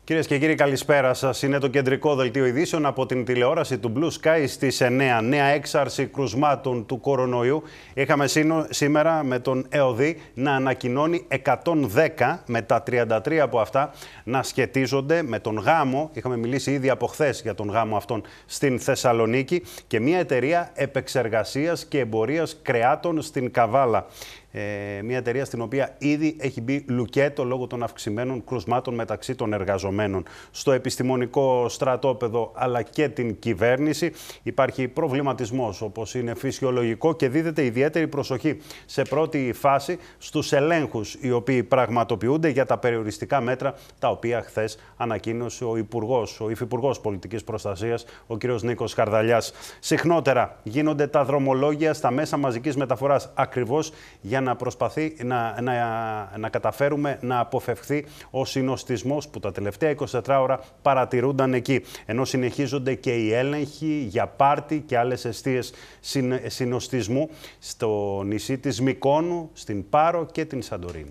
Κυρίες και κύριοι, καλησπέρα σας. Είναι το κεντρικό δελτίο ειδήσεων από την τηλεόραση του Blue Sky στις 9. Νέα έξαρση κρουσμάτων του κορονοϊού. Είχαμε σήμερα με τον ΕΟΔΗ να ανακοινώνει 110, με τα 33 από αυτά να σχετίζονται με τον γάμο. Είχαμε μιλήσει ήδη από χθες για τον γάμο αυτόν στην Θεσσαλονίκη και μια εταιρεία επεξεργασίας και εμπορίας κρεάτων στην Καβάλα. Μια εταιρεία στην οποία ήδη έχει μπει λουκέτο λόγω των αυξημένων κρουσμάτων μεταξύ των εργαζομένων. Στο επιστημονικό στρατόπεδο αλλά και την κυβέρνηση υπάρχει προβληματισμός, όπως είναι φυσιολογικό, και δίδεται ιδιαίτερη προσοχή σε πρώτη φάση στους ελέγχους οι οποίοι πραγματοποιούνται για τα περιοριστικά μέτρα τα οποία χθες ανακοίνωσε ο Υφυπουργός Πολιτικής Προστασίας, ο κ. Νίκος Χαρδαλιάς. Συχνότερα γίνονται τα δρομολόγια στα μέσα μαζικής μεταφοράς ακριβώς για να καταφέρουμε να αποφευχθεί ο συνοστισμός που τα τελευταία 24 ώρα παρατηρούνταν εκεί. Ενώ συνεχίζονται και οι έλεγχοι για πάρτι και άλλες εστίες συνοστισμού στο νησί της Μυκόνου, στην Πάρο και την Σαντορίνη.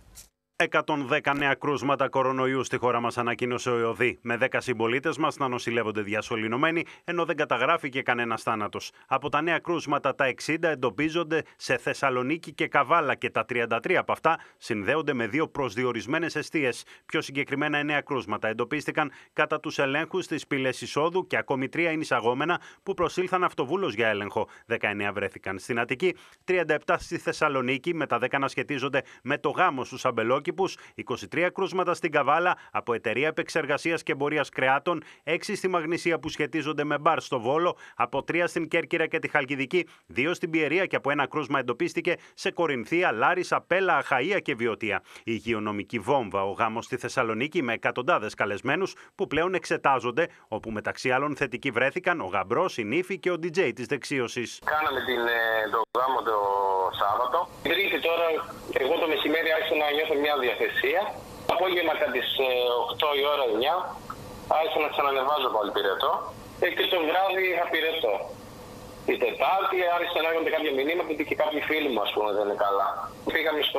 110 νέα κρούσματα κορονοϊού στη χώρα μας ανακοίνωσε ο ΕΟΔΗ, με 10 συμπολίτες μας να νοσηλεύονται διασωληνωμένοι, ενώ δεν καταγράφηκε κανένας θάνατος. Από τα νέα κρούσματα, τα 60 εντοπίζονται σε Θεσσαλονίκη και Καβάλα και τα 33 από αυτά συνδέονται με 2 προσδιορισμένες εστίες. Πιο συγκεκριμένα, 9 κρούσματα εντοπίστηκαν κατά τους ελέγχους στις πύλες εισόδου και ακόμη 3 είναι εισαγόμενα που προσήλθαν αυτοβούλως για έλεγχο. 19 βρέθηκαν στην Αττική, 37 στη Θεσσαλονίκη, με τα 10 να σχετίζονται με το γάμο στους αμπελόκηπους, 23 κρούσματα στην Καβάλα από εταιρεία επεξεργασίας και εμπορίας κρεάτων, 6 στη Μαγνησία που σχετίζονται με μπαρ στο Βόλο, από 3 στην Κέρκυρα και τη Χαλκιδική, 2 στην Πιερία και από 1 κρούσμα εντοπίστηκε σε Κορινθία, Λάρισα, Πέλα, Αχαΐα και Βιωτία. Η υγειονομική βόμβα, ο γάμος στη Θεσσαλονίκη με εκατοντάδες καλεσμένους που πλέον εξετάζονται, όπου μεταξύ άλλων θετικοί βρέθηκαν ο γαμπρός, η νύφη και ο DJ της δεξίωσης. Κάναμε το γάμο το Σάββατο. Τρίτη τώρα, εγώ το μεσημέρι άρχισα να νιώθω μια διαθεσία. Απόγευμα κατά τις 8 η ώρα, 9, άρχισα να ξανανεβάζω πάλι πυρετό. Και το βράδυ είχα πυρετό. Η Τετάρτη άρχισα να έρχονται κάποια μηνύματα ότι και κάποιοι φίλοι μου, ας πούμε, δεν είναι καλά. Πήγαμε στο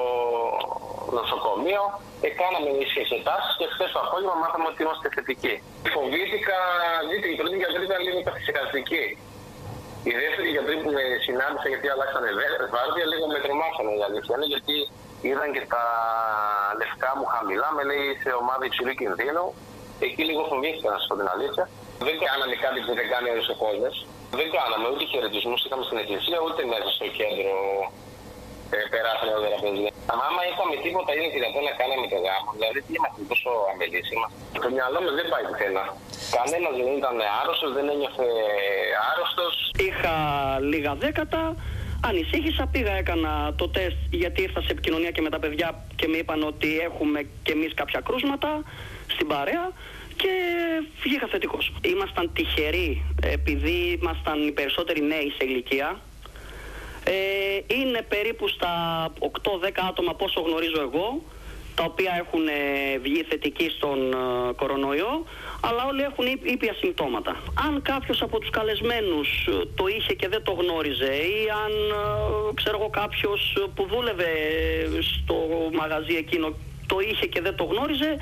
νοσοκομείο, κάναμε εξετάσεις και χθες το απόγευμα μάθαμε ότι είμαστε θετικοί. Φοβήθηκα, δείτε, η πρώτη γιατρή ήταν λίγο καθησυχαστική. Οι δεύτεροι γιατροί που με συνάντησαν, γιατί αλλάξανε βάρδια, λίγο με τρομάξανε, η αλήθεια είναι, γιατί είδαν και τα λευκά μου χαμηλά, με λέει σε ομάδα υψηλού κινδύνου. Εκεί λίγο φοβήθηκα, να σας πω την αλήθεια. Δεν κάναμε κάτι που δεν κάνει όλους ο κόσμος. Δεν κάναμε ούτε χαιρετισμούς, είχαμε στην εκκλησία, ούτε μέσα στο κέντρο περάσαμε όλα τα παιδιά. Άμα είχαμε τίποτα, είναι δυνατόν να κάναμε το γάμο. Δηλαδή, τι είμαστε τόσο αμπελείς είμαστε. Το μυαλό μου δεν πάει πουθενά. Κανένας δεν ήταν άρρωστος, δεν ένιωθε άρρωστος. Είχα λίγα δέκατα. Ανησύχησα, πήγα, έκανα το τεστ γιατί ήρθα σε επικοινωνία και με τα παιδιά και με είπαν ότι έχουμε κι εμείς κάποια κρούσματα στην παρέα και βγήκα θετικός. Ήμασταν τυχεροί επειδή ήμασταν οι περισσότεροι νέοι σε ηλικία. Είναι περίπου στα 8-10 άτομα πόσο γνωρίζω εγώ, τα οποία έχουν βγει θετικοί στον κορονοϊό, αλλά όλοι έχουν ήπια συμπτώματα. Αν κάποιος από τους καλεσμένους το είχε και δεν το γνώριζε, ή αν ξέρω εγώ κάποιος που δούλευε στο μαγαζί εκείνο το είχε και δεν το γνώριζε,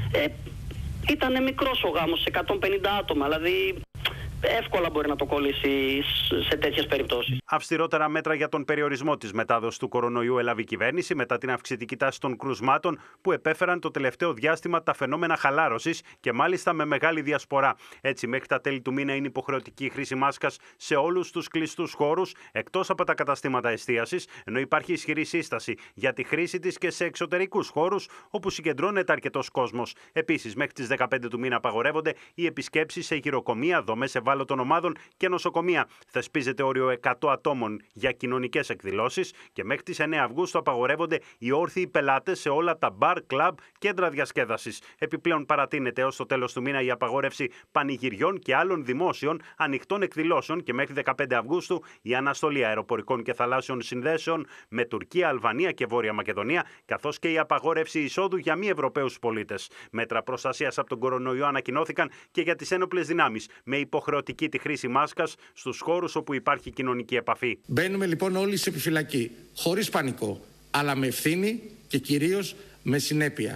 ήταν μικρός ο γάμος, 150 άτομα, δηλαδή εύκολα μπορεί να το κολλήσει σε τέτοιες περιπτώσεις. Αυστηρότερα μέτρα για τον περιορισμό της μετάδοσης του κορονοϊού έλαβε η κυβέρνηση μετά την αυξητική τάση των κρουσμάτων που επέφεραν το τελευταίο διάστημα τα φαινόμενα χαλάρωσης και μάλιστα με μεγάλη διασπορά. Έτσι, μέχρι τα τέλη του μήνα είναι υποχρεωτική η χρήση μάσκας σε όλους τους κλειστούς χώρους εκτός από τα καταστήματα εστίασης, ενώ υπάρχει ισχυρή σύσταση για τη χρήση της και σε εξωτερικούς χώρους όπου συγκεντρώνεται αρκετός κόσμος. Επίσης, μέχρι τις 15 του μήνα απαγορεύονται οι επισκέψεις σε γυροκομεία, δομές ευάλωτων ομάδων και νοσοκομεία. Θεσπίζεται όριο 100 ατόμων για κοινωνικές εκδηλώσεις και μέχρι τις 9 Αυγούστου απαγορεύονται οι όρθιοι πελάτες σε όλα τα μπαρ, κλαμπ, κέντρα διασκέδασης. Επιπλέον παρατείνεται έως το τέλος του μήνα η απαγόρευση πανηγυριών και άλλων δημόσιων ανοιχτών εκδηλώσεων και μέχρι 15 Αυγούστου η αναστολή αεροπορικών και θαλάσσιων συνδέσεων με Τουρκία, Αλβανία και Βόρεια Μακεδονία, καθώς και η απαγόρευση εισόδου για μη Ευρωπαίους πολίτες. Μέτρα προστασίας από τον κορονοϊό ανακοινώθηκαν και για τις ένοπλες δυνάμεις, με υποχρεωτική τη χρήση μάσκας στους χώρους όπου υπάρχει κοινωνική επαφή. Μπαίνουμε λοιπόν όλοι σε επιφυλακή, χωρίς πανικό, αλλά με ευθύνη και κυρίως με συνέπεια.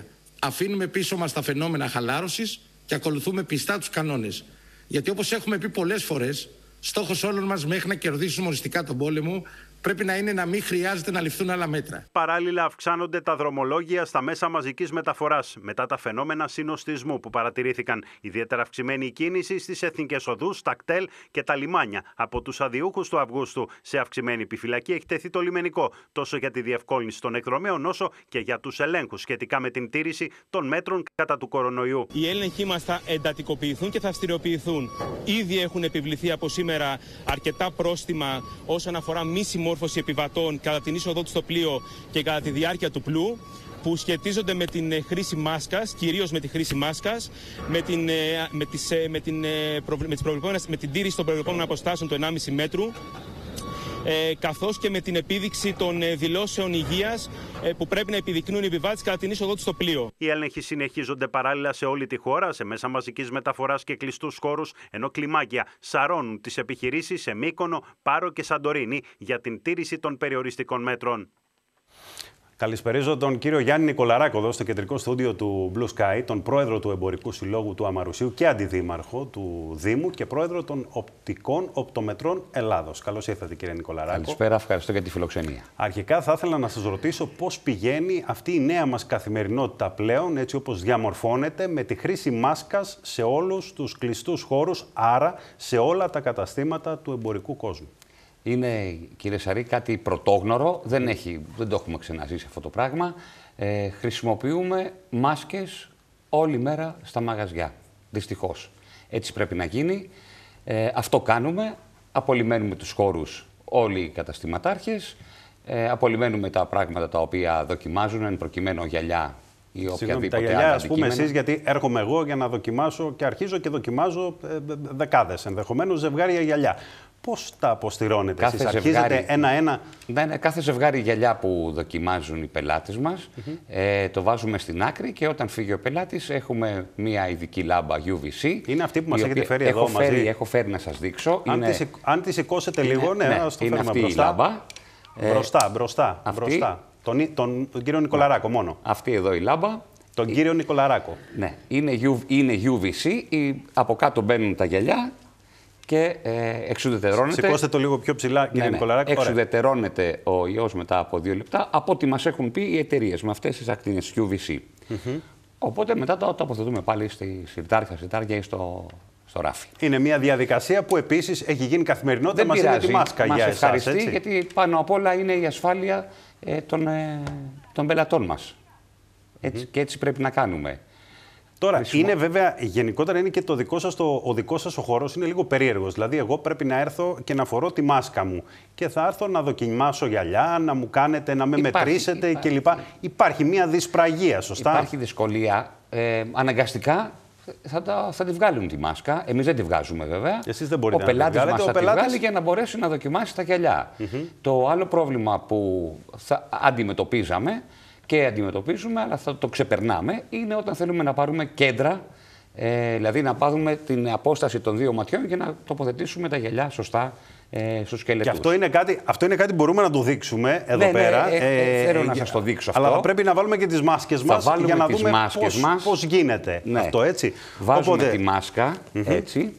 αφήνουμε πίσω μας τα φαινόμενα χαλάρωσης και ακολουθούμε πιστά τους κανόνες. Γιατί όπως έχουμε πει πολλές φορές, στόχος όλων μας μέχρι να κερδίσουμε οριστικά τον πόλεμο πρέπει να είναι να μην χρειάζεται να ληφθούν άλλα μέτρα. Παράλληλα, αυξάνονται τα δρομολόγια στα μέσα μαζικής μεταφοράς μετά τα φαινόμενα συνοστισμού που παρατηρήθηκαν. Ιδιαίτερα αυξημένη η κίνηση στις εθνικές οδούς, τα κτέλ και τα λιμάνια. Από τους αδειούχους του Αυγούστου σε αυξημένη επιφυλακή έχει τεθεί το λιμενικό, τόσο για τη διευκόλυνση των εκδρομέων όσο και για τους ελέγχους σχετικά με την τήρηση των μέτρων κατά του κορονοϊού. Οι έλεγχοι μας θα εντατικοποιηθούν και θα αυστηριοποιηθούν. Ήδη έχουν επιβληθεί από σήμερα αρκετά πρόστιμα όσον αφορά μη συμμόρφωση επιβατών κατά την είσοδό του στο πλοίο και κατά τη διάρκεια του πλοίου, που σχετίζονται με την χρήση μάσκας, κυρίως με τη χρήση μάσκας, με την τήρηση των προβλεπόμενων αποστάσεων του 1,5 μέτρου, καθώς και με την επίδειξη των δηλώσεων υγείας που πρέπει να επιδεικνύουν οι επιβάτες κατά την είσοδό τους στο πλοίο. Οι έλεγχοι συνεχίζονται παράλληλα σε όλη τη χώρα, σε μέσα μαζικής μεταφοράς και κλειστούς χώρους, ενώ κλιμάκια σαρώνουν τις επιχειρήσεις σε Μύκονο, Πάρο και Σαντορίνη για την τήρηση των περιοριστικών μέτρων. Καλησπερίζω τον κύριο Γιάννη Νικολαράκο εδώ στο κεντρικό στούντιο του Blue Sky, τον πρόεδρο του Εμπορικού Συλλόγου του Αμαρουσίου και αντιδήμαρχο του Δήμου και πρόεδρο των Οπτικών Οπτομετρών Ελλάδος. Καλώς ήρθατε, κύριε Νικολαράκο. Καλησπέρα, ευχαριστώ για τη φιλοξενία. Αρχικά θα ήθελα να σας ρωτήσω πώς πηγαίνει αυτή η νέα μας καθημερινότητα πλέον, έτσι όπως διαμορφώνεται, με τη χρήση μάσκας σε όλους τους κλειστούς χώρους, άρα σε όλα τα καταστήματα του εμπορικού κόσμου. Είναι, κύριε Σαρή, κάτι πρωτόγνωρο, δεν το έχουμε ξαναζήσει αυτό το πράγμα. Χρησιμοποιούμε μάσκες όλη μέρα στα μαγαζιά, δυστυχώς. Έτσι πρέπει να γίνει. Αυτό κάνουμε, απολυμμένουμε τους χώρους όλοι οι καταστηματάρχες, απολυμμένουμε τα πράγματα τα οποία δοκιμάζουν, εν προκειμένου γυαλιά ή οποιαδήποτε τα γυαλιά, ας πούμε εσείς, γιατί έρχομαι εγώ για να δοκιμάσω και αρχίζω και δοκιμάζω δεκάδες, ενδεχομένως ζευγάρια γυαλιά. Πώς τα αποστηρώνετε εσείς, αρχίζετε ένα-ένα? Ναι, κάθε ζευγάρι γυαλιά που δοκιμάζουν οι πελάτες μας, το βάζουμε στην άκρη και όταν φύγει ο πελάτης έχουμε μια ειδική λάμπα UVC. Είναι αυτή που μας έχετε φέρει εδώ μαζί. Έχω φέρει να σας δείξω. Αν τη σηκώσετε λίγο, ναι, ας το φέρουμε μπροστά. Η λάμπα. Μπροστά. Τον κύριο Νικολαράκο μόνο. Αυτή εδώ η λάμπα. Τον κύριο Νικολαράκο. Ναι, είναι UVC, από κάτω μπαίνουν τα γυαλιά και εξουδετερώνεται. Σηκώστε το λίγο πιο ψηλά, κύριε Νικολαράκο. Εξουδετερώνεται ο ιός μετά από 2 λεπτά, από ό,τι μας έχουν πει οι εταιρείες με αυτές τις ακτίνες UVC. Οπότε μετά το τοποθετούμε πάλι στη σιρτάρια ή στο ράφι. Είναι μια διαδικασία που επίσης έχει γίνει καθημερινότητα μαζί με τη μάσκα για εσάς. Ευχαριστεί, γιατί πάνω απ' όλα είναι η ασφάλεια των πελατών μας. Και έτσι πρέπει να κάνουμε. Τώρα, είναι βέβαια, γενικότερα είναι και ο δικός σας ο χώρος είναι λίγο περίεργος. Δηλαδή, εγώ πρέπει να έρθω και να φορώ τη μάσκα μου και θα έρθω να δοκιμάσω γυαλιά, να μου κάνετε, να με μετρήσετε κλπ. Υπάρχει μια δυσπραγία, σωστά? Υπάρχει δυσκολία. Αναγκαστικά θα τη βγάλουν τη μάσκα. Εμείς δεν τη βγάζουμε βέβαια. Εσείς δεν μπορείτε ο πελάτης μας θα τη βγάλει για να μπορέσει να δοκιμάσει τα γυαλιά. Το άλλο πρόβλημα που θα αντιμετωπίζαμε και αντιμετωπίζουμε, αλλά θα το ξεπερνάμε, είναι όταν θέλουμε να πάρουμε κέντρα, δηλαδή να πάρουμε την απόσταση των 2 ματιών και να τοποθετήσουμε τα γυαλιά σωστά στους σκελετούς. Και αυτό είναι κάτι που μπορούμε να το δείξουμε εδώ πέρα. Θέλω να σας το δείξω αυτό. Αλλά θα πρέπει να βάλουμε και τις μάσκες μας για να δούμε πώς γίνεται αυτό, έτσι. Βάζουμε τη μάσκα, έτσι.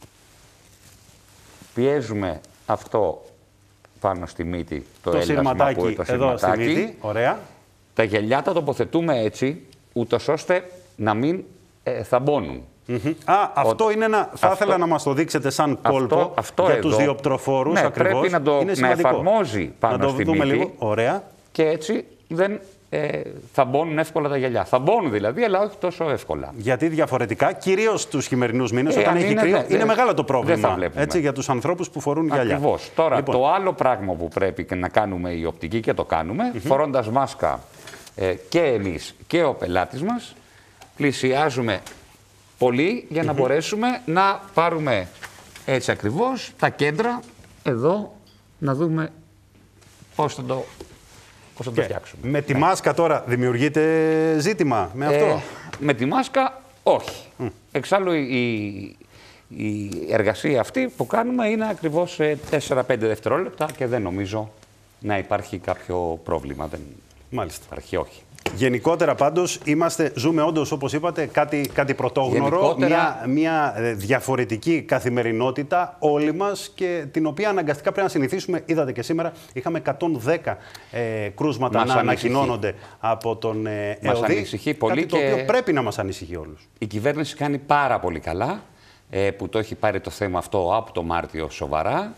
Πιέζουμε αυτό πάνω στη μύτη, το σειρματάκι εδώ στη μύτη. Ωραία. Τα γυαλιά τα τοποθετούμε έτσι, ούτως ώστε να μην θαμπώνουν. Αυτό είναι ένα. Θα ήθελα να μας το δείξετε σαν κόλπο για τους διοπτροφόρους. Ναι, ακριβώς. πρέπει να εφαρμόζει πάνω στη μύτη. Λίγο. Ωραία. Και έτσι δεν θαμπώνουν εύκολα τα γυαλιά. Θαμπώνουν δηλαδή, αλλά όχι τόσο εύκολα. Γιατί διαφορετικά, κυρίως τους χειμερινούς μήνες, όταν έχει κρύο, είναι μεγάλο το πρόβλημα. Έτσι, για τους ανθρώπους που φορούν γυαλιά. Ακριβώς. Τώρα, λοιπόν, το άλλο πράγμα που πρέπει να κάνουμε οι οπτικοί και το κάνουμε, φορώντας μάσκα και εμείς και ο πελάτης μας, πλησιάζουμε πολύ για να μπορέσουμε να πάρουμε έτσι ακριβώς τα κέντρα εδώ, να δούμε πώς θα το φτιάξουμε. Με τη μάσκα τώρα δημιουργείται ζήτημα με αυτό? Με τη μάσκα όχι. Εξάλλου η εργασία αυτή που κάνουμε είναι ακριβώς σε 4-5 δευτερόλεπτα και δεν νομίζω να υπάρχει κάποιο πρόβλημα. Μάλιστα. Υπάρχει, όχι. Γενικότερα πάντως ζούμε όντως, όπως είπατε, κάτι πρωτόγνωρο, μια διαφορετική καθημερινότητα όλοι μας και την οποία αναγκαστικά πρέπει να συνηθίσουμε. Είδατε και σήμερα είχαμε 110 κρούσματα να ανακοινώνονται από τον ΕΟΔΗ, κάτι το οποίο πρέπει να μας ανησυχεί όλους. Η κυβέρνηση κάνει πάρα πολύ καλά που το έχει πάρει το θέμα αυτό από το Μάρτιο σοβαρά.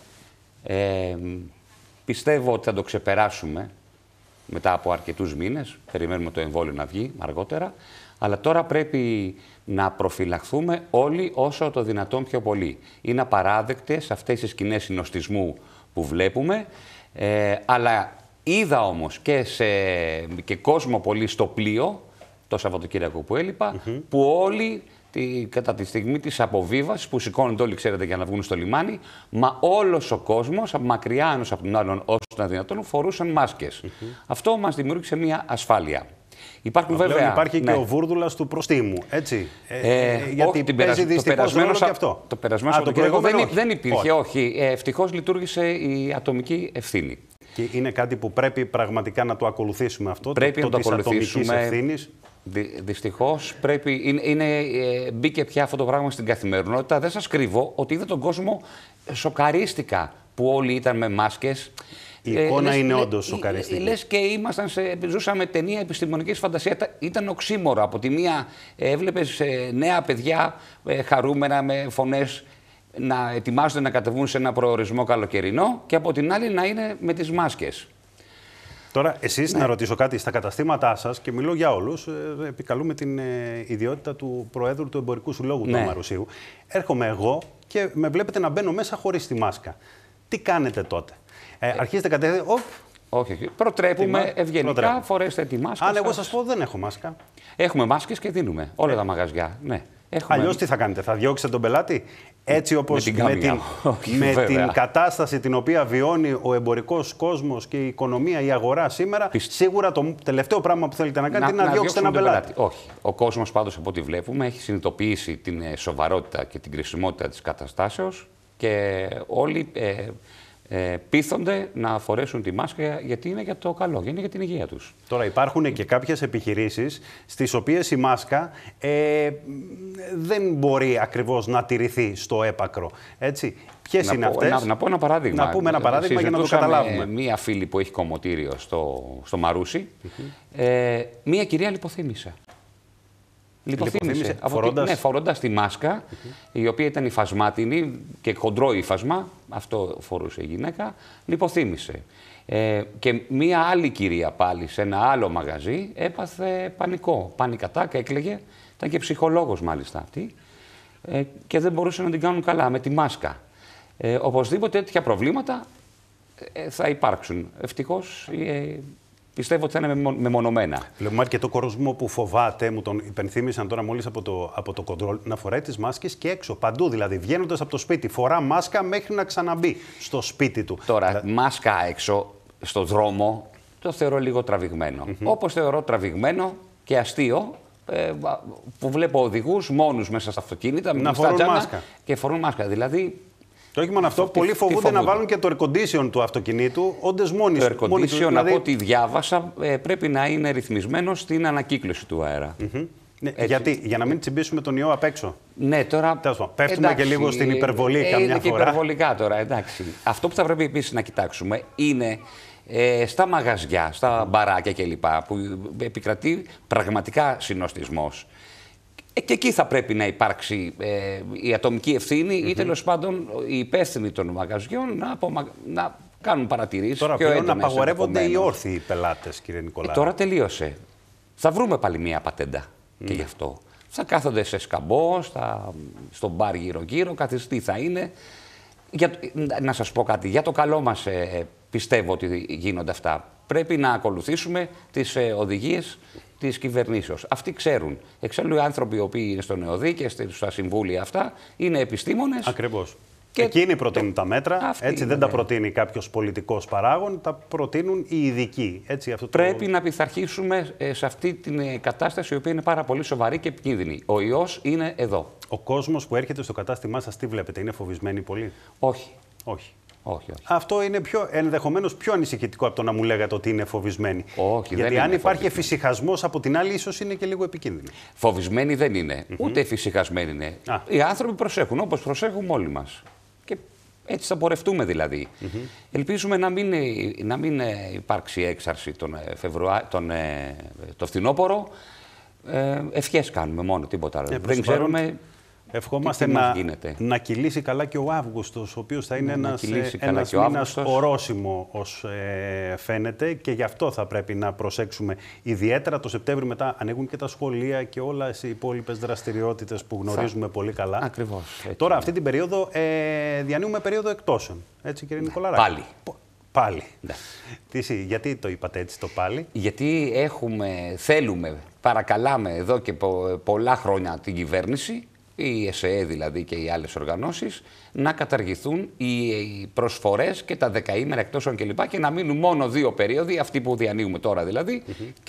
Πιστεύω ότι θα το ξεπεράσουμε μετά από αρκετούς μήνες. Περιμένουμε το εμβόλιο να βγει αργότερα. Αλλά τώρα πρέπει να προφυλαχθούμε όλοι όσο το δυνατόν πιο πολύ. Είναι απαράδεκτες αυτές οι σκηνές συνοστισμού που βλέπουμε. Αλλά είδα όμως και κόσμο πολύ στο πλοίο, το Σαββατοκύριακο που έλειπα, που όλοι κατά τη στιγμή της αποβίβασης, που σηκώνονται όλοι, ξέρετε, για να βγουν στο λιμάνι, μα όλος ο κόσμος, μακριά ένας από τον άλλον όσο να δυνατόν, φορούσαν μάσκες. Αυτό μας δημιούργησε μια ασφάλεια. Υπάρχουν βέβαια. Υπάρχει και ο βούρδουλας του προστίμου, έτσι. Γιατί όχι, παίζει δυστυχώς ρόλο και αυτό. Το περασμένο Σαββατοκύριακο δεν υπήρχε, όχι. Ευτυχώς λειτουργήσε η ατομική ευθύνη. Και είναι κάτι που πρέπει πραγματικά να το ακολουθήσουμε αυτό. Πρέπει να το ακολουθήσουμε. Δυστυχώς μπήκε πια αυτό το πράγμα στην καθημερινότητα. Δεν σας κρύβω ότι είδα τον κόσμο, σοκαρίστηκα που όλοι ήταν με μάσκες. Η εικόνα είναι όντως σοκαριστική. Λες και ζούσαμε ταινία επιστημονικής φαντασίας. Ήταν οξύμορο. Από τη μία έβλεπες νέα παιδιά χαρούμενα με φωνές να ετοιμάζονται να κατεβούν σε ένα προορισμό καλοκαιρινό και από την άλλη να είναι με τις μάσκες. Τώρα, εσείς να ρωτήσω κάτι στα καταστήματά σας και μιλώ για όλους. Επικαλούμε την ιδιότητα του Προέδρου του Εμπορικού Συλλόγου του Αμαρουσίου. Έρχομαι εγώ και με βλέπετε να μπαίνω μέσα χωρίς τη μάσκα. Τι κάνετε τότε? Αρχίζετε κατευθείαν. Όχι. Προτρέπουμε ευγενικά, φορέστε τη μάσκα. Αν εγώ σας πω δεν έχω μάσκα. Έχουμε μάσκες και δίνουμε. Όλα τα μαγαζιά. Ναι. Αλλιώς τι θα κάνετε, θα διώξετε τον πελάτη? Έτσι όπως με την κατάσταση την οποία βιώνει ο εμπορικός κόσμος και η οικονομία, η αγορά σήμερα, σίγουρα το τελευταίο πράγμα που θέλετε να κάνετε είναι να διώξετε έναν πελάτη. Όχι. Ο κόσμος πάντως από ό,τι βλέπουμε έχει συνειδητοποιήσει την σοβαρότητα και την κρισιμότητα της καταστάσεως και όλοι πείθονται να φορέσουν τη μάσκα γιατί είναι για το καλό, είναι για την υγεία τους. Τώρα υπάρχουν και κάποιες επιχειρήσεις στις οποίες η μάσκα δεν μπορεί ακριβώς να τηρηθεί στο έπακρο. Έτσι. Ποιες είναι αυτές? Να πω ένα παράδειγμα. Να πούμε ένα παράδειγμα για να το καταλάβουμε. Μία φίλη που έχει κομμωτήριο στο Μαρούσι, μία κυρία λιποθύμησε. Φορώντας τη μάσκα, η οποία ήταν υφασμάτινη και χοντρό ύφασμα, αυτό φορούσε η γυναίκα, λιποθύμησε. Και μία άλλη κυρία πάλι σε ένα άλλο μαγαζί έπαθε πανικό. Πανικατάκα, έκλαιγε, ήταν και ψυχολόγος μάλιστα αυτή, και δεν μπορούσαν να την κάνουν καλά με τη μάσκα. Οπωσδήποτε τέτοια προβλήματα θα υπάρξουν. Ευτυχώς πιστεύω ότι θα είναι μεμονωμένα. Βλέπουμε αρκετό κόσμο που φοβάται, μου τον υπενθύμησαν τώρα μόλις από το κοντρόλ, να φοράει τις μάσκες και έξω, παντού δηλαδή. Βγαίνοντας από το σπίτι, φορά μάσκα μέχρι να ξαναμπεί στο σπίτι του. Τώρα, μάσκα έξω, στο δρόμο, το θεωρώ λίγο τραβηγμένο. Όπως θεωρώ τραβηγμένο και αστείο που βλέπω οδηγούς μόνους μέσα στα αυτοκίνητα, να φορούν μάσκα. Και φορούν μάσκα. Δηλαδή, το όχι μόνο αυτό, πολλοί φοβούνται να βάλουν και το air condition του αυτοκινήτου, όντες μόνοι τους. Το air condition, δηλαδή, από ό,τι διάβασα, πρέπει να είναι ρυθμισμένο στην ανακύκλωση του αέρα. Ναι, γιατί, για να μην τσιμπήσουμε τον ιό απ' έξω. Ναι, τώρα. Πέφτουμε και λίγο στην υπερβολή καμιά φορά. Είναι και υπερβολικά τώρα, εντάξει. Αυτό που θα πρέπει επίσης να κοιτάξουμε είναι στα μαγαζιά, στα μπαράκια κλπ. Που επικρατεί πραγματικά συνοστισμός. Και εκεί θα πρέπει να υπάρξει η ατομική ευθύνη ή τέλος πάντων οι υπεύθυνοι των μαγαζιών να κάνουν παρατηρήσεις. Τώρα πλέον απαγορεύονται οι όρθιοι πελάτες, κύριε Νικολάου. Τώρα τελείωσε. Θα βρούμε πάλι μία πατέντα και γι' αυτό. Θα κάθονται σε σκαμπό, στο μπαρ γύρω-γύρω, τι θα είναι. Να σας πω κάτι, για το καλό μας πιστεύω ότι γίνονται αυτά. Πρέπει να ακολουθήσουμε τις οδηγίες της κυβερνήσεως. Αυτοί ξέρουν. Εξάλλου οι άνθρωποι οι οποίοι είναι στον ΕΟΔΗ και στα συμβούλια αυτά είναι επιστήμονες. Ακριβώς. Και εκείνοι προτείνουν τα μέτρα. Έτσι δεν τα προτείνει κάποιος πολιτικός παράγων, τα προτείνουν οι ειδικοί. Έτσι, πρέπει να πειθαρχήσουμε σε αυτή την κατάσταση η οποία είναι πάρα πολύ σοβαρή και επικίνδυνη. Ο ιός είναι εδώ. Ο κόσμος που έρχεται στο κατάστημά σας, τι βλέπετε, είναι φοβισμένοι πολύ? Όχι. Όχι. Όχι, όχι. Αυτό είναι ενδεχομένως πιο ανησυχητικό από το να μου λέγατε ότι είναι φοβισμένοι. Όχι, γιατί δεν αν είναι υπάρχει φοβισμένοι. εφησυχασμός από την άλλη, ίσως είναι και λίγο επικίνδυνο. Φοβισμένοι δεν είναι, ούτε εφησυχασμένοι είναι. Οι άνθρωποι προσέχουν όπως προσέχουμε όλοι μας. Και έτσι θα πορευτούμε δηλαδή. Ελπίζουμε να μην υπάρξει έξαρση το φθινόπωρο. Ευχές κάνουμε μόνο, τίποτα άλλο. Δεν ξέρουμε. Ευχόμαστε να κυλήσει καλά και ο Αύγουστος, ο οποίος θα είναι ένας μήνας ορόσημο, ως φαίνεται, και γι' αυτό θα πρέπει να προσέξουμε ιδιαίτερα. Το Σεπτέμβριο μετά ανοίγουν και τα σχολεία και όλες οι υπόλοιπες δραστηριότητες που γνωρίζουμε πολύ καλά. Ακριβώς. Τώρα, αυτή την περίοδο διανύουμε περίοδο εκτόσεων. Έτσι, κύριε Νικολαράκη. Πάλι. Ναι. Γιατί το είπατε έτσι το πάλι? Γιατί θέλουμε, παρακαλάμε εδώ και πολλά χρόνια την κυβέρνηση, η ΕΣΕ δηλαδή και οι άλλες οργανώσεις, να καταργηθούν οι προσφορές και τα δεκαήμερα εκτόσεων κλπ. Και να μείνουν μόνο 2 περίοδοι, αυτή που διανύουμε τώρα δηλαδή,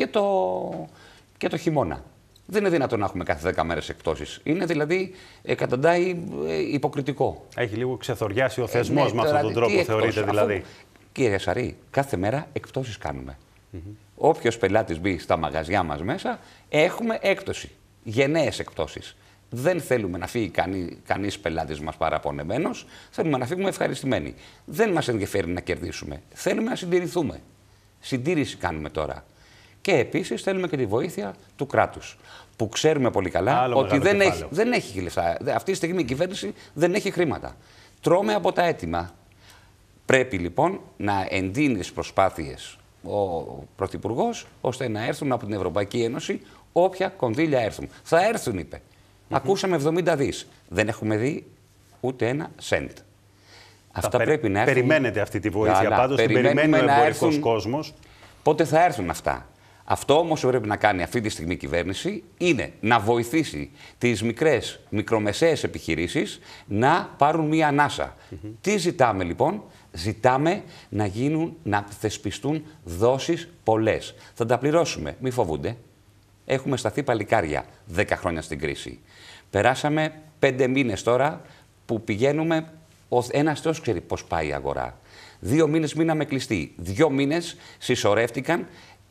και το χειμώνα. Δεν είναι δυνατόν να έχουμε κάθε 10 μέρες εκτόσεις. Είναι δηλαδή καταντάει υποκριτικό. Έχει λίγο ξεθοριάσει ο θεσμός με αυτόν τον τρόπο, θεωρείτε δηλαδή? Κύριε Σαρή, κάθε μέρα εκτόσεις κάνουμε. Όποιος πελάτης μπει στα μαγαζιά μας μέσα, έχουμε έκπτωση. Γενναίες εκπτώσεις. Δεν θέλουμε να φύγει κανείς πελάτης μας παραπονεμένος, θέλουμε να φύγουμε ευχαριστημένοι. Δεν μας ενδιαφέρει να κερδίσουμε. Θέλουμε να συντηρηθούμε. Συντήρηση κάνουμε τώρα. Και επίσης θέλουμε και τη βοήθεια του κράτους. Που ξέρουμε πολύ καλά ότι δεν έχει λεφτά. Αυτή τη στιγμή η κυβέρνηση δεν έχει χρήματα. Τρώμε από τα έτοιμα. Πρέπει λοιπόν να εντείνει τις προσπάθειες ο Πρωθυπουργός, ώστε να έρθουν από την Ευρωπαϊκή Ένωση όποια κονδύλια έρθουν. Θα έρθουν, είπε. Ακούσαμε 70 δις. Δεν έχουμε δει ούτε ένα σεντ. Αυτά πρέπει να έρθουν. Περιμένετε αυτή τη βοήθεια πάντως, την περιμένει ο εμπορικός κόσμος. Πότε θα έρθουν αυτά? Αυτό όμως που πρέπει να κάνει αυτή τη στιγμή η κυβέρνηση είναι να βοηθήσει τις μικρομεσαίες επιχειρήσεις να πάρουν μία ανάσα. Τι ζητάμε λοιπόν? Ζητάμε να θεσπιστούν δόσεις πολλές. Θα τα πληρώσουμε, μη φοβούνται. Έχουμε σταθεί παλικάρια 10 χρόνια στην κρίση. Περάσαμε 5 μήνες τώρα που πηγαίνουμε, ένας Θεός ξέρει πώς πάει η αγορά. 2 μήνες μείναμε κλειστοί. 2 μήνες συσσωρεύτηκαν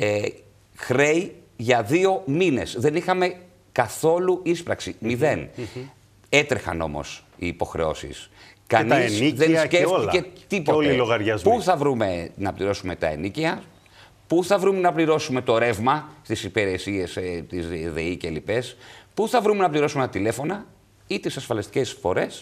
χρέη για 2 μήνες. Δεν είχαμε καθόλου ίσπραξη. 0. Έτρεχαν όμως οι υποχρεώσεις. Κανείς δεν σκέφτηκε τίποτε. Πού θα βρούμε να πληρώσουμε τα ενοίκια, πού θα βρούμε να πληρώσουμε το ρεύμα στις υπηρεσίες της ΔΕΗ και λοιπές, πού θα βρούμε να πληρώσουμε τα τηλέφωνα ή τις ασφαλιστικές φορές,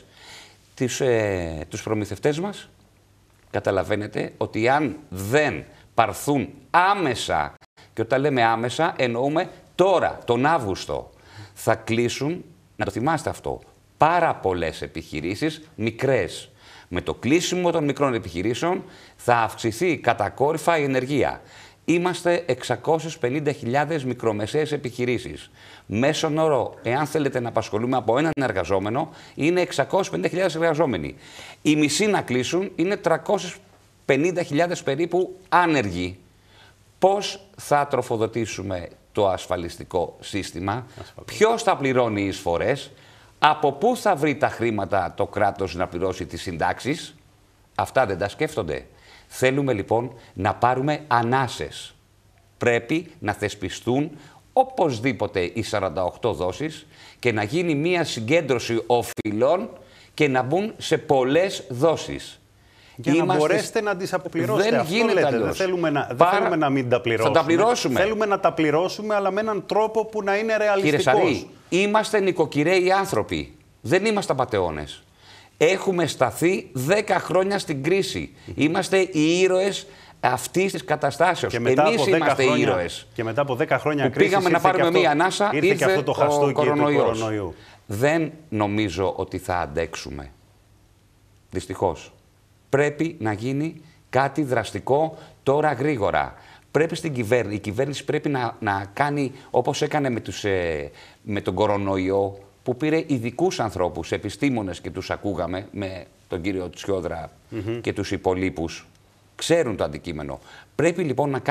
τους προμηθευτές μας. Καταλαβαίνετε ότι αν δεν πάρθουν άμεσα, και όταν λέμε άμεσα εννοούμε τώρα, τον Αύγουστο, θα κλείσουν, να το θυμάστε αυτό, πάρα πολλές επιχειρήσεις μικρές. Με το κλείσιμο των μικρών επιχειρήσεων θα αυξηθεί κατακόρυφα η ενεργεία. Είμαστε 650.000 μικρομεσαίες επιχειρήσεις. Μέσον όρο, εάν θέλετε να απασχολούμε από έναν εργαζόμενο, είναι 650.000 εργαζόμενοι. Οι μισοί να κλείσουν, είναι 350.000 περίπου άνεργοι. Πώς θα τροφοδοτήσουμε το ασφαλιστικό σύστημα, ποιος θα πληρώνει οι εισφορές, από πού θα βρει τα χρήματα το κράτος να πληρώσει τις συντάξεις? Αυτά δεν τα σκέφτονται. Θέλουμε λοιπόν να πάρουμε ανάσες. Πρέπει να θεσπιστούν οπωσδήποτε οι 48 δόσεις και να γίνει μια συγκέντρωση οφειλών και να μπουν σε πολλές δόσεις. Για να μπορέσετε να τις αποπληρώσετε. Δεν αυτό γίνεται λέτε. αλλιώς. Δεν θέλουμε να μην τα πληρώσουμε. Θα τα πληρώσουμε. Θέλουμε να τα πληρώσουμε, αλλά με έναν τρόπο που να είναι ρεαλιστικός. Κύριε Σαρή, είμαστε νοικοκυρέοι άνθρωποι. Δεν είμαστε απατεώνες. Έχουμε σταθεί 10 χρόνια στην κρίση. Είμαστε οι ήρωες αυτής της καταστάσεως. Εμείς είμαστε οι ήρωες. Και μετά από 10 χρόνια που κρίση πήγαμε να πάρουμε μία ανάσα, ήρθε και αυτό το χαστούκι του κορονοϊού. Δεν νομίζω ότι θα αντέξουμε. Δυστυχώς. Πρέπει να γίνει κάτι δραστικό τώρα γρήγορα. Πρέπει η κυβέρνηση πρέπει να κάνει όπως έκανε με τον κορονοϊό, που πήρε ειδικούς ανθρώπους, επιστήμονες, και τους ακούγαμε με τον κύριο Τσιόδρα και τους υπολείπους. Ξέρουν το αντικείμενο. Πρέπει λοιπόν να κάνει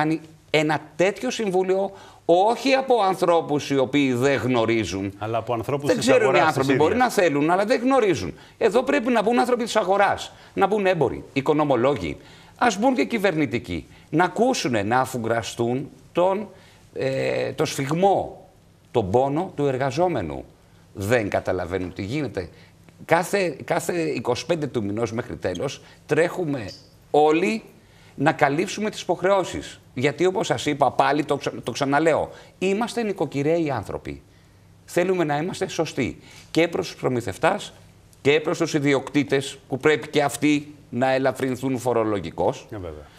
Ένα τέτοιο συμβούλιο, όχι από ανθρώπους οι οποίοι δεν γνωρίζουν. Αλλά από ανθρώπους δεν της αγοράς. ξέρουν οι άνθρωποι, μπορεί να θέλουν, αλλά δεν γνωρίζουν. Εδώ πρέπει να μπουν άνθρωποι της αγοράς, να μπουν έμποροι, οικονομολόγοι, ας μπουν και κυβερνητικοί. Να ακούσουν, να αφουγκραστούν το σφιγμό, τον πόνο του εργαζόμενου. Δεν καταλαβαίνουν τι γίνεται. Κάθε 25 του μηνός μέχρι τέλος τρέχουμε όλοι να καλύψουμε τις υποχρεώσεις. Γιατί όπως σας είπα πάλι, το ξαναλέω, είμαστε νοικοκυρέοι άνθρωποι. Θέλουμε να είμαστε σωστοί και προς τους προμηθευτάς και προς τους ιδιοκτήτες που πρέπει και αυτοί να ελαφρυνθούν φορολογικώς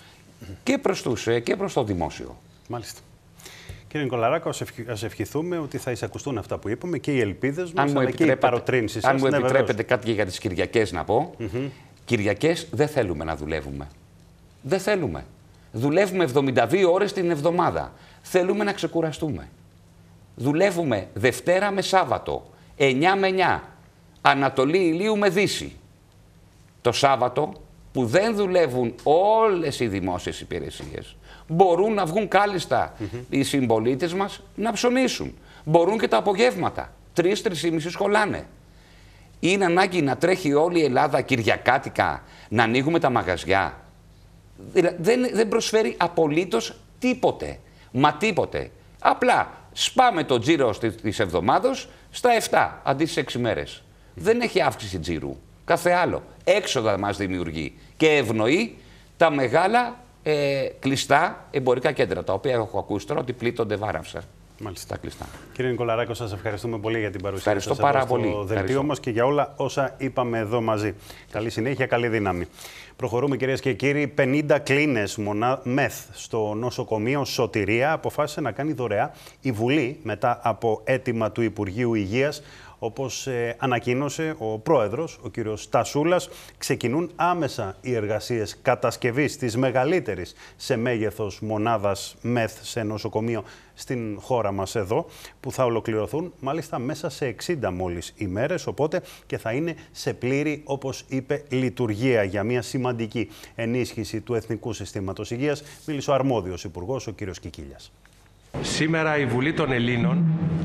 και προς το δημόσιο. Μάλιστα. Κύριε Νικολαράκο, ας ευχηθούμε ότι θα εισακουστούν αυτά που είπαμε και οι ελπίδες μας, αλλά και οι παροτρύνσεις σας. Αν μου επιτρέπετε κάτι για τις Κυριακές να πω, Κυριακές δεν θέλουμε να δουλεύουμε. Δεν θέλουμε. Δουλεύουμε 72 ώρες την εβδομάδα. Θέλουμε να ξεκουραστούμε. Δουλεύουμε Δευτέρα με Σάββατο, 9 με 9, Ανατολή ηλίου με Δύση. Το Σάββατο που δεν δουλεύουν όλες οι δημόσιες υπηρεσίες, μπορούν να βγουν κάλλιστα οι συμπολίτες μας να ψωνίσουν. Μπορούν και τα απογεύματα. 3-3,5 σχολάνε. Είναι ανάγκη να τρέχει όλη η Ελλάδα κυριακάτικα, να ανοίγουμε τα μαγαζιά. Δεν προσφέρει απολύτως τίποτε. Μα τίποτε. Απλά σπάμε το τζίρο της εβδομάδος στα 7 αντί στις 6 μέρες. Δεν έχει αύξηση τζίρου. Κάθε άλλο. Έξοδα μας δημιουργεί και ευνοεί τα μεγάλα κλειστά εμπορικά κέντρα, τα οποία έχω ακούσει τώρα ότι πλήττονται βάραυσα. Μάλιστα. Τα κλειστά. Κύριε Νικολαράκο, σας ευχαριστούμε πολύ για την παρουσία σας στο δελτίο μας και για όλα όσα είπαμε εδώ μαζί. Καλή συνέχεια, καλή δύναμη. Προχωρούμε, κυρίες και κύριοι. 50 κλίνες μεθ στο νοσοκομείο Σωτηρία αποφάσισε να κάνει δωρεά η Βουλή μετά από αίτημα του Υπουργείου Υγείας. Όπως ανακοίνωσε ο πρόεδρος, ο κύριος Τασούλας, ξεκινούν άμεσα οι εργασίες κατασκευής της μεγαλύτερης σε μέγεθος μονάδας μεθ σε νοσοκομείο στην χώρα μας εδώ, που θα ολοκληρωθούν μάλιστα μέσα σε 60 μόλις ημέρες, οπότε και θα είναι σε πλήρη, όπως είπε, λειτουργία για μια σημαντική ενίσχυση του Εθνικού Συστήματος Υγείας. Μίλησε ο αρμόδιος υπουργός, ο κύριος Κικίλιας. Σήμερα η Βουλή των Ελλήνων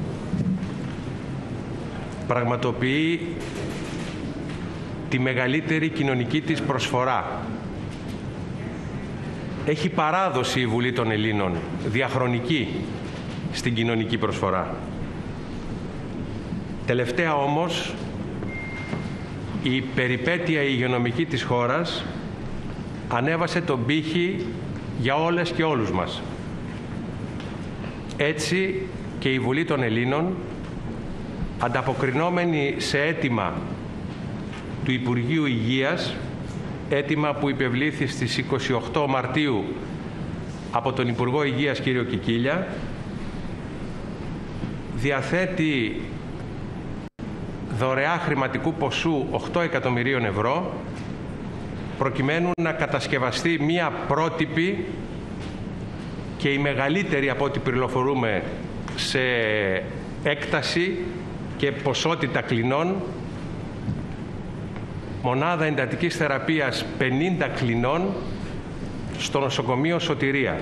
πραγματοποιεί τη μεγαλύτερη κοινωνική της προσφορά. Έχει παράδοση η Βουλή των Ελλήνων, διαχρονική, στην κοινωνική προσφορά. Τελευταία όμως, η περιπέτεια υγειονομική της χώρας ανέβασε τον πύχη για όλες και όλους μας. Έτσι και η Βουλή των Ελλήνων, ανταποκρινόμενη σε αίτημα του Υπουργείου Υγείας, αίτημα που υπευλήθη στις 28 Μαρτίου από τον Υπουργό Υγείας κύριο Κικίλια, διαθέτει δωρεά χρηματικού ποσού 8 εκατομμυρίων ευρώ προκειμένου να κατασκευαστεί μία πρότυπη και η μεγαλύτερη από ό,τι πληροφορούμε σε έκταση και ποσότητα κλινών, μονάδα εντατικής θεραπείας 50 κλινών στο νοσοκομείο Σωτηρία.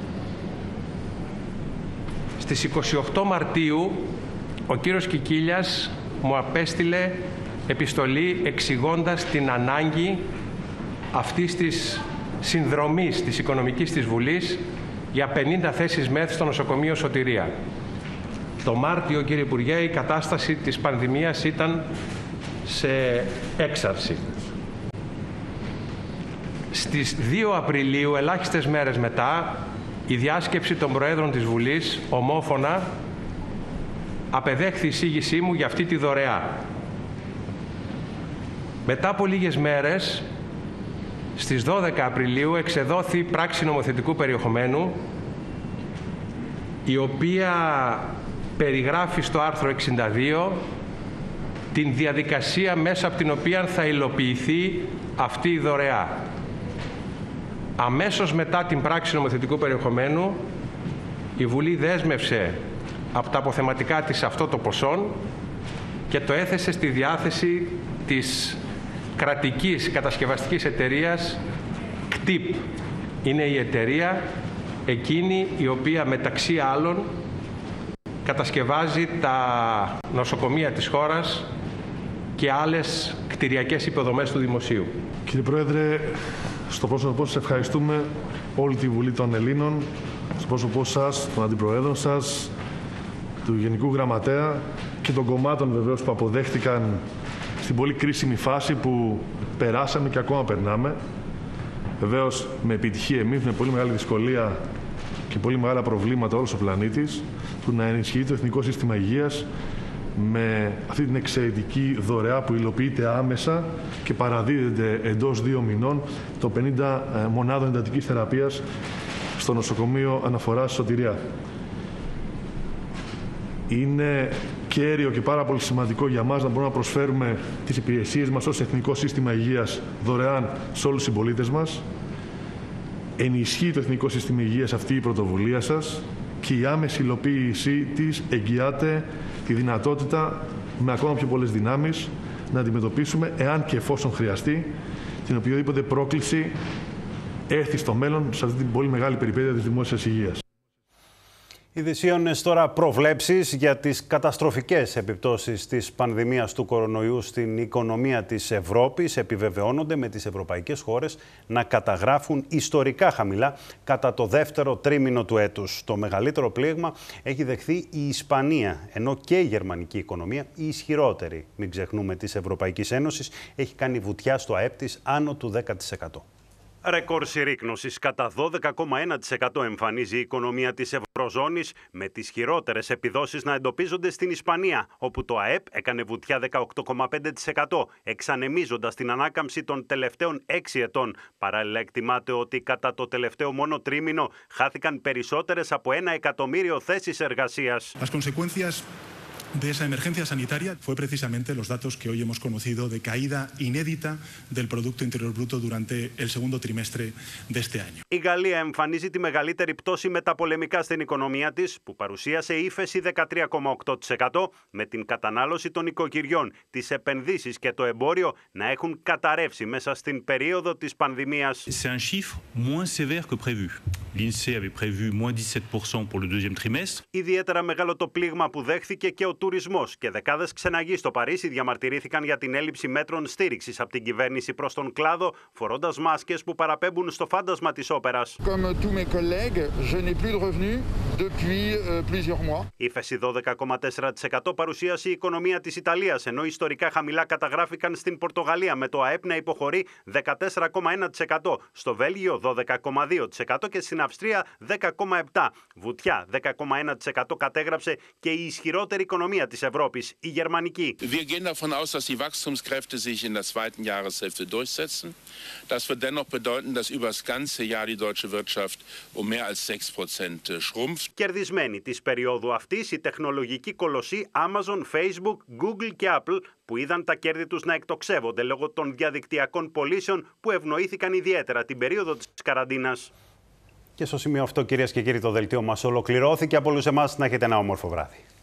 Στις 28 Μαρτίου ο κύριος Κικίλιας μου απέστειλε επιστολή εξηγώντας την ανάγκη αυτής της συνδρομής της Οικονομικής της Βουλής για 50 θέσεις ΜΕΘ στο νοσοκομείο Σωτηρία. Το Μάρτιο, κύριε Υπουργέ, η κατάσταση της πανδημίας ήταν σε έξαρση. Στις 2 Απριλίου, ελάχιστες μέρες μετά, η διάσκεψη των Προέδρων της Βουλής, ομόφωνα, απεδέχθη η εισήγησή μου για αυτή τη δωρεά. Μετά από λίγες μέρες, στις 12 Απριλίου, εξεδόθη πράξη νομοθετικού περιεχομένου, η οποία περιγράφει στο άρθρο 62 την διαδικασία μέσα από την οποία θα υλοποιηθεί αυτή η δωρεά. Αμέσως μετά την πράξη νομοθετικού περιεχομένου, η Βουλή δέσμευσε από τα αποθεματικά της αυτό το ποσό και το έθεσε στη διάθεση της κρατικής κατασκευαστικής εταιρείας ΚΤΙΠ. Είναι η εταιρεία εκείνη η οποία μεταξύ άλλων κατασκευάζει τα νοσοκομεία της χώρας και άλλες κτηριακές υποδομές του Δημοσίου. Κύριε Πρόεδρε, στο πρόσωπό σας ευχαριστούμε όλη τη Βουλή των Ελλήνων, στο πρόσωπό σας, των Αντιπροέδρων σας, του Γενικού Γραμματέα και των κομμάτων βεβαίως που αποδέχτηκαν στην πολύ κρίσιμη φάση που περάσαμε και ακόμα περνάμε. Βεβαίως με επιτυχία εμείς, με πολύ μεγάλη δυσκολία και πολύ μεγάλα προβλήματα όλος ο πλανήτης, του να ενισχύει το Εθνικό Σύστημα Υγείας με αυτή την εξαιρετική δωρεά που υλοποιείται άμεσα και παραδίδεται εντός 2 μηνών των 50 μονάδων εντατικής θεραπείας στο νοσοκομείο Αναφοράς Σωτηριά. Είναι κέριο και πάρα πολύ σημαντικό για μας να μπορούμε να προσφέρουμε τις υπηρεσίες μας ως Εθνικό Σύστημα Υγείας δωρεάν σε όλους τους συμπολίτες μας. Ενισχύει το Εθνικό Σύστημα Υγείας αυτή η πρωτοβουλία σας και η άμεση υλοποίησή της εγγυάται τη δυνατότητα με ακόμα πιο πολλές δυνάμεις να αντιμετωπίσουμε, εάν και εφόσον χρειαστεί, την οποιοδήποτε πρόκληση έρθει στο μέλλον σε αυτή την πολύ μεγάλη περιπέτεια της δημόσιας υγείας. Ειδησίωνες τώρα προβλέψεις για τις καταστροφικές επιπτώσεις της πανδημίας του κορονοϊού στην οικονομία της Ευρώπης επιβεβαιώνονται με τις ευρωπαϊκές χώρες να καταγράφουν ιστορικά χαμηλά κατά το δεύτερο τρίμηνο του έτους. Το μεγαλύτερο πλήγμα έχει δεχθεί η Ισπανία, ενώ και η γερμανική οικονομία, η ισχυρότερη, μην ξεχνούμε, της Ευρωπαϊκής Ένωσης, έχει κάνει βουτιά στο ΑΕΠ της άνω του 10%. Ρεκόρ συρρίκνωσης κατά 12,1% εμφανίζει η οικονομία της Ευρωζώνης, με τις χειρότερες επιδόσεις να εντοπίζονται στην Ισπανία, όπου το ΑΕΠ έκανε βουτιά 18,5%, εξανεμίζοντας την ανάκαμψη των τελευταίων 6 ετών. Παράλληλα, εκτιμάται ότι κατά το τελευταίο μόνο τρίμηνο χάθηκαν περισσότερες από 1 εκατομμύριο θέσεις εργασίας. De esa emergencia sanitaria fue precisamente los datos que hoy hemos conocido de caída inédita del Producto Interior Bruto durante el segundo trimestre de este año. Η Γαλλία εμφανίζει τη μεγαλύτερη πτώση μεταπολεμικά στην οικονομία της, που παρουσίασε ύφεση 13,8%, με την κατανάλωση των οικοκυριών, τις επενδύσεις και το εμπόριο να έχουν καταρρεύσει μέσα στην περίοδο της πανδημίας. C'est un chiffre moins sévère que prévu. L'INSEE avait prévu moins 17% pour le deuxième trimestre. Ιδιαίτερα μεγάλο το πλήγμα που δέχθηκε και ο τουρισμός, και δεκάδες ξεναγοί στο Παρίσι διαμαρτυρήθηκαν για την έλλειψη μέτρων στήριξης από την κυβέρνηση προς τον κλάδο, φορώντας μάσκες που παραπέμπουν στο φάντασμα της όπερας. Ύφεση 12,4% παρουσίασε η οικονομία της Ιταλίας, ενώ ιστορικά χαμηλά καταγράφηκαν στην Πορτογαλία, με το ΑΕΠ να υποχωρεί 14,1%, στο Βέλγιο 12,2% και στην Αυστρία 10,7%. Βουτιά 10,1% κατέγραψε και η ισχυρότερη οικονομία της Ευρώπης, η γερμανική. Wir gehen davon aus, dass die Wachstumskräfte sich in der zweiten Jahreshälfte durchsetzen. Das wird dennoch bedeuten, dass über das ganze Jahr die deutsche Wirtschaft um mehr als 6% schrumpft. Κερδισμένη της περίοδου αυτής, η τεχνολογική κολοσσοί Amazon, Facebook, Google και Apple, που είδαν τα κέρδη τους να εκτοξεύονται λόγω των διαδικτυακών πωλήσεων που ευνοήθηκαν ιδιαίτερα την περίοδο της καραντίνας. Και στο σημείο αυτό, κυρίες και κύριοι, το δελτίο μας ολοκληρώθηκε. Από όλους εμάς να έχετε ένα όμορφο βράδυ.